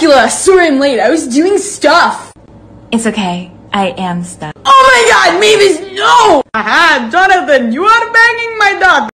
Dracula! Sorry I'm late. I was doing stuff. It's okay. I am stuck. Oh my god, Mavis, no! Aha, Jonathan, you are banging my daughter.